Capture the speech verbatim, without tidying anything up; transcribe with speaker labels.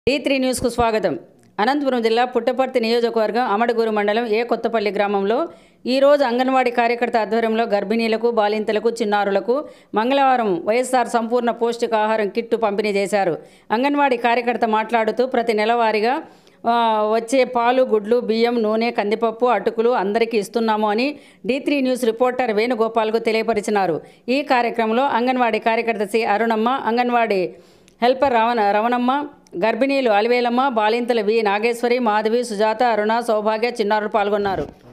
Speaker 1: D three న్యూస్కు స్వాగతం. అనంతపురం జిల్లా పుట్టపర్తి నియోజకవర్గం ఆమడగ మండలం ఏ కొత్తపల్లి గ్రామంలో ఈరోజు అంగన్వాడీ కార్యకర్త ఆధ్వర్యంలో గర్భిణీలకు, బాలింతలకు, చిన్నారులకు మంగళవారం వైఎస్ఆర్ సంపూర్ణ పౌష్టికాహారం కిట్టు పంపిణీ చేశారు. అంగన్వాడీ కార్యకర్త మాట్లాడుతూ ప్రతి నెలవారీగా వచ్చే పాలు, గుడ్లు, బియ్యం, నూనె, కందిపప్పు, అటుకులు అందరికీ ఇస్తున్నాము అని డి త్రీ న్యూస్ రిపోర్టర్ వేణుగోపాల్కు తెలియపరిచినారు. ఈ కార్యక్రమంలో అంగన్వాడీ కార్యకర్త సి అరుణమ్మ, అంగన్వాడీ హెల్పర్ రవణ రవణమ్మ, గర్భిణీలు అలివేలమ్మ, బాలింతలు వి నాగేశ్వరి, మాధవి, సుజాత, అరుణ, సౌభాగ్య, చిన్నారులు పాల్గొన్నారు.